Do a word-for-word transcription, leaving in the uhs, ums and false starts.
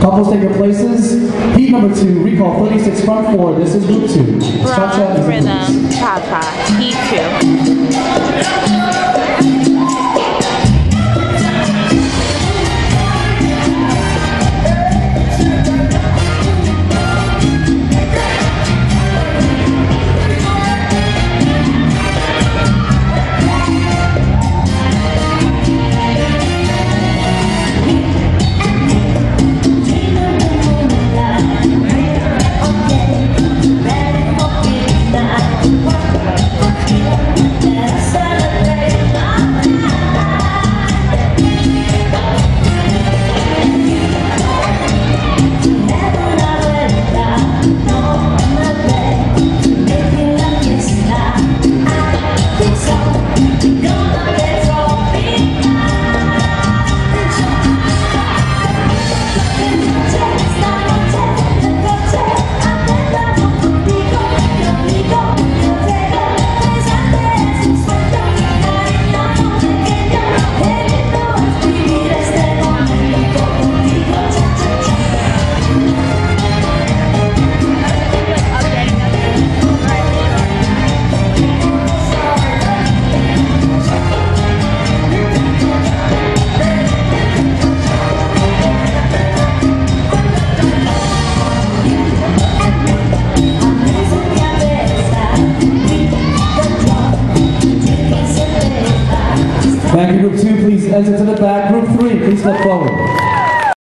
Couples take your places. Heat number two, recall thirty-six front four. This is group two. Cha-cha Bronze Rhythm, Cha-Cha, Heat two. Back in group two, please enter to the back. Group three, please step forward.